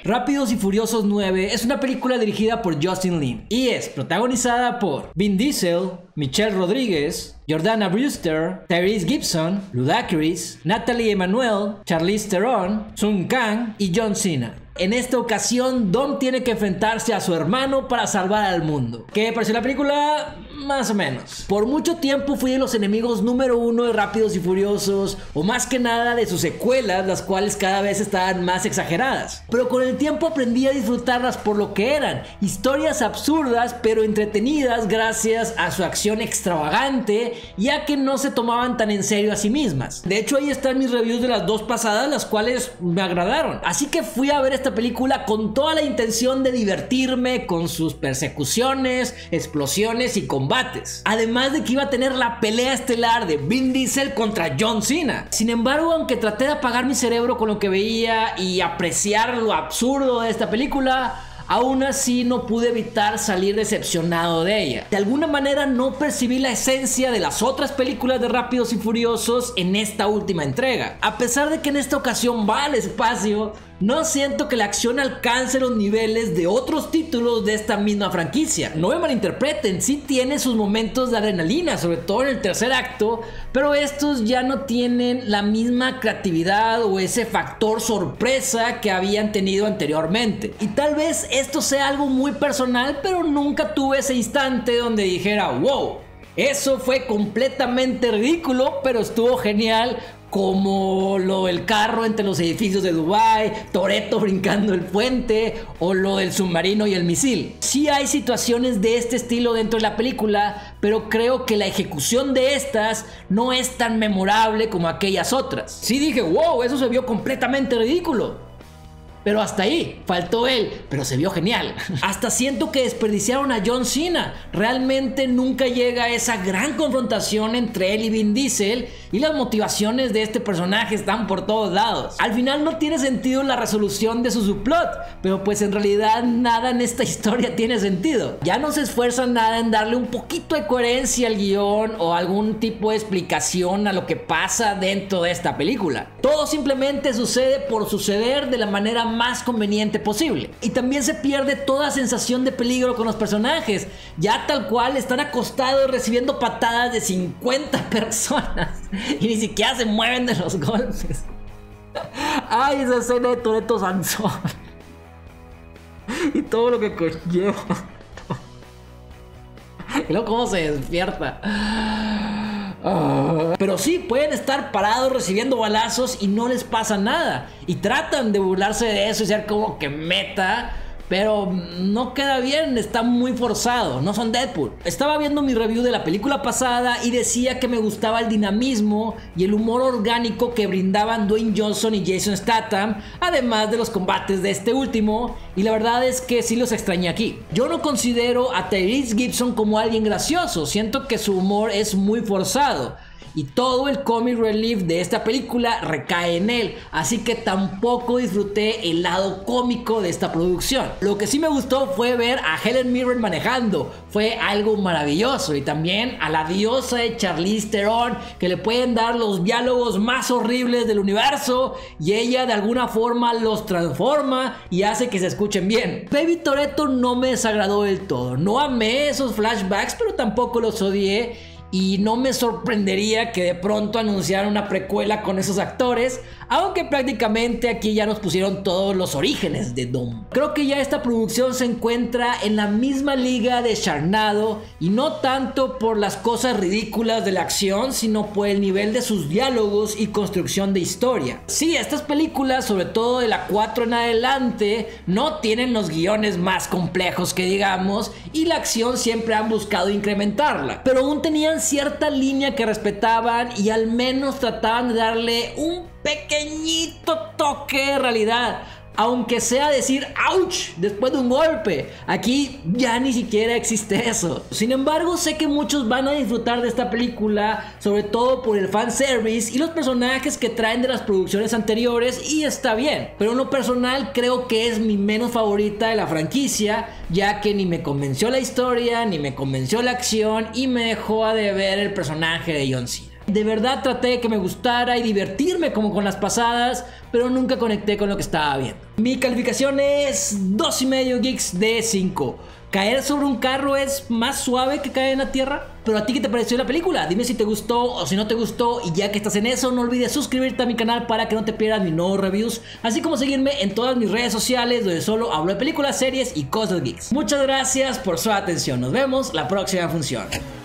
Rápidos y Furiosos 9 es una película dirigida por Justin Lin y es protagonizada por Vin Diesel, Michelle Rodríguez, Jordana Brewster, Tyrese Gibson, Ludacris, Natalie Emanuel, Charlize Theron, Sung Kang y John Cena. En esta ocasión, Dom tiene que enfrentarse a su hermano para salvar al mundo. ¿Qué pareció la película? Más o menos. Por mucho tiempo fui de los enemigos número uno de Rápidos y Furiosos, o más que nada de sus secuelas, las cuales cada vez estaban más exageradas. Pero con el tiempo aprendí a disfrutarlas por lo que eran, historias absurdas pero entretenidas gracias a su acción extravagante, ya que no se tomaban tan en serio a sí mismas. De hecho, ahí están mis reviews de las dos pasadas, las cuales me agradaron. Así que fui a ver esta película con toda la intención de divertirme con sus persecuciones, explosiones y combates. Además de que iba a tener la pelea estelar de Vin Diesel contra John Cena. Sin embargo, aunque traté de apagar mi cerebro con lo que veía y apreciar lo absurdo de esta película, aún así no pude evitar salir decepcionado de ella. De alguna manera no percibí la esencia de las otras películas de Rápidos y Furiosos en esta última entrega. A pesar de que en esta ocasión va al espacio, no siento que la acción alcance los niveles de otros títulos de esta misma franquicia. No me malinterpreten, sí tiene sus momentos de adrenalina, sobre todo en el tercer acto, pero estos ya no tienen la misma creatividad o ese factor sorpresa que habían tenido anteriormente. Y tal vez esto sea algo muy personal, pero nunca tuve ese instante donde dijera wow, eso fue completamente ridículo, pero estuvo genial. Como lo del carro entre los edificios de Dubái, Toretto brincando el puente o lo del submarino y el misil. Sí hay situaciones de este estilo dentro de la película, pero creo que la ejecución de estas no es tan memorable como aquellas otras. Sí dije, wow, eso se vio completamente ridículo. Pero hasta ahí, faltó él, pero se vio genial. Hasta siento que desperdiciaron a John Cena. Realmente nunca llega esa gran confrontación entre él y Vin Diesel, y las motivaciones de este personaje están por todos lados. Al final no tiene sentido la resolución de su subplot, pero pues en realidad nada en esta historia tiene sentido. Ya no se esfuerzan nada en darle un poquito de coherencia al guión o algún tipo de explicación a lo que pasa dentro de esta película. Todo simplemente sucede por suceder de la manera más conveniente posible. Y también se pierde toda sensación de peligro con los personajes. Ya tal cual están acostados recibiendo patadas de 50 personas y ni siquiera se mueven de los golpes. Ay, esa escena de Toretto Sansón y todo lo que conlleva. Y luego cómo se despierta. Pero sí, pueden estar parados recibiendo balazos y no les pasa nada. Y tratan de burlarse de eso y ser como que meta, pero no queda bien, está muy forzado, no son Deadpool. Estaba viendo mi review de la película pasada y decía que me gustaba el dinamismo y el humor orgánico que brindaban Dwayne Johnson y Jason Statham, además de los combates de este último, y la verdad es que sí los extrañé aquí. Yo no considero a Tyrese Gibson como alguien gracioso, siento que su humor es muy forzado. Y todo el comic relief de esta película recae en él, así que tampoco disfruté el lado cómico de esta producción. Lo que sí me gustó fue ver a Helen Mirren manejando, fue algo maravilloso. Y también a la diosa de Charlize Theron, que le pueden dar los diálogos más horribles del universo y ella de alguna forma los transforma y hace que se escuchen bien. Baby Toretto no me desagradó del todo, no amé esos flashbacks, pero tampoco los odié. Y no me sorprendería que de pronto anunciaran una precuela con esos actores, aunque prácticamente aquí ya nos pusieron todos los orígenes de Dom. Creo que ya esta producción se encuentra en la misma liga de Sharknado, y no tanto por las cosas ridículas de la acción, sino por el nivel de sus diálogos y construcción de historia. Sí, estas películas, sobre todo de la 4 en adelante, no tienen los guiones más complejos que digamos, y la acción siempre han buscado incrementarla, pero aún tenían cierta línea que respetaban y al menos trataban de darle un pequeñito toque de realidad, aunque sea decir ouch después de un golpe. Aquí ya ni siquiera existe eso. Sin embargo, sé que muchos van a disfrutar de esta película, sobre todo por el fanservice y los personajes que traen de las producciones anteriores, y está bien, pero en lo personal creo que es mi menos favorita de la franquicia, ya que ni me convenció la historia, ni me convenció la acción, y me dejó a deber el personaje de John Cena. De verdad traté de que me gustara y divertirme como con las pasadas, pero nunca conecté con lo que estaba viendo. Mi calificación es 2,5 geeks de 5. ¿Caer sobre un carro es más suave que caer en la tierra? Pero a ti, ¿qué te pareció la película? Dime si te gustó o si no te gustó. Y ya que estás en eso, no olvides suscribirte a mi canal para que no te pierdas mis nuevos reviews, así como seguirme en todas mis redes sociales, donde solo hablo de películas, series y cosas geeks. Muchas gracias por su atención. Nos vemos la próxima función.